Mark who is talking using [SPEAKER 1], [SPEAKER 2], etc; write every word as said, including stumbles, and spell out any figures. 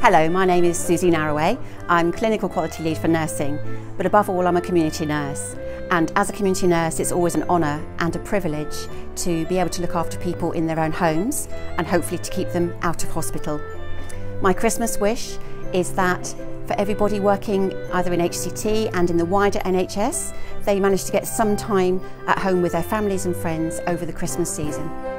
[SPEAKER 1] Hello, my name is Susie Narraway. I'm Clinical Quality Lead for Nursing, but above all I'm a community nurse. And as a community nurse, it's always an honour and a privilege to be able to look after people in their own homes and hopefully to keep them out of hospital. My Christmas wish is that for everybody working either in H C T and in the wider N H S, they manage to get some time at home with their families and friends over the Christmas season.